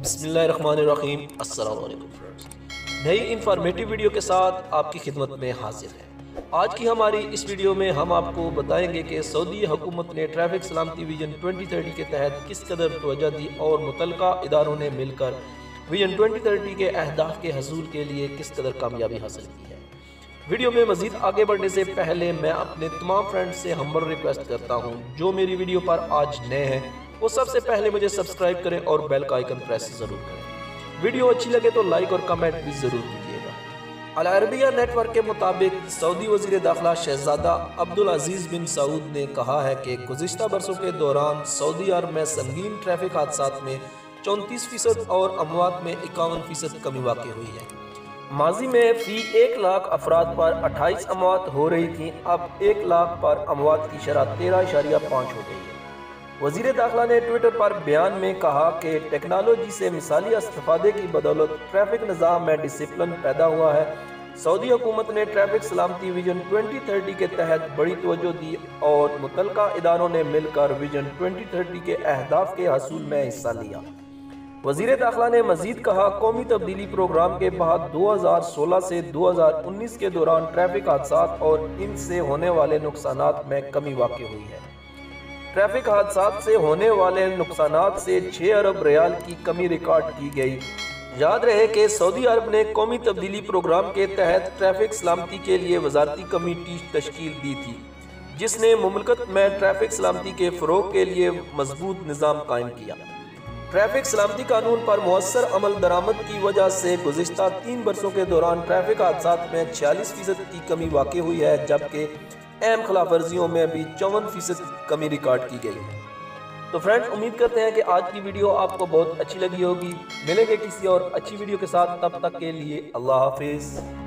بسم اللہ الرحمن الرحیم۔ السلام علیکم فرینڈز، نئی انفارمیٹیو ویڈیو کے ساتھ آپ کی خدمت میں حاضر ہے۔ آج کی ہماری اس ویڈیو میں ہم آپ کو بتائیں گے کہ سعودی حکومت نے ٹریفک سلامتی ویژن 2030 کے تحت کس قدر توجہ دی اور متعلقہ اداروں نے مل کر ویژن 2030 کے اہداف کے حصول کے لیے کس قدر کامیابی حاصل کی ہے۔ ویڈیو میں مزید آگے بڑھنے سے پہلے میں اپنے تمام فرینڈز سے ہمبل ریکویسٹ کرتا ہوں جو میری ویڈیو پر آج نئے ہیں وہ سب سے پہلے مجھے سبسکرائب کریں اور بیل کا آئیکن پریس ضرور کریں۔ ویڈیو اچھی لگے تو لائک اور کمنٹ بھی ضرور کیجیے گا۔ العربیہ نیٹ ورک کے مطابق سعودی وزیر داخلہ شہزادہ عبدالعزیز بن سعود نے کہا ہے کہ گزشتہ برسوں کے دوران سعودی عرب میں سنگین ٹریفک حادثات میں 34% اور اموات میں 51% کمی واقع ہوئی ہے۔ ماضی میں فی 1 لاکھ افراد پر 28 اموات ہو رہی تھیں، اب 1 لاکھ پر اموات کی شرح 13.5 ہو گئی ہے۔ وزیر داخلہ نے ٹویٹر پر بیان میں کہا کہ ٹیکنالوجی سے مثالی استفادے کی بدولت ٹریفک نظام میں ڈسپلن پیدا ہوا ہے۔ سعودی حکومت نے ٹریفک سلامتی ویژن 2030 کے تحت بڑی توجہ دی اور متعلقہ اداروں نے مل کر ویژن 2030 کے اہداف کے حصول میں حصہ لیا۔ وزیر داخلہ نے مزید کہا، قومی تبدیلی پروگرام کے بعد 2016 سے 2019 کے دوران ٹریفک حادثات اور ان سے ہونے والے نقصانات میں کمی واقع ہوئی ہے۔ ٹریفک حادثات سے ہونے والے نقصانات سے 6 ارب ریال کی کمی ریکارڈ کی گئی۔ یاد رہے کہ سعودی عرب نے قومی تبدیلی پروگرام کے تحت ٹریفک سلامتی کے لیے وزارتی کمیٹی تشکیل دی تھی جس نے مملکت میں ٹریفک سلامتی کے فروغ کے لیے مضبوط نظام قائم کیا۔ ٹریفک سلامتی قانون پر مؤثر عمل درآمد کی وجہ سے گزشتہ 3 برسوں کے دوران ٹریفک حادثات میں 46% کی کمی واقع ہوئی ہے، جبکہ اہم خلاف ورزیوں میں بھی 54% کمی ریکارڈ کی گئی ہے۔ تو فرینڈز، امید کرتے ہیں کہ آج کی ویڈیو آپ کو بہت اچھی لگی ہوگی۔ ملیں گے کسی اور اچھی ویڈیو کے ساتھ، تب تک کے لیے اللہ حافظ۔